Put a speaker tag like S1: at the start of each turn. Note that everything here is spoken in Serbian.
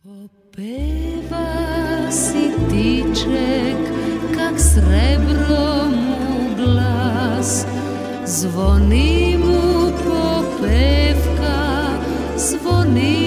S1: Popeva sitiček kak srebro mu glas, zvoni mu popevka, zvoni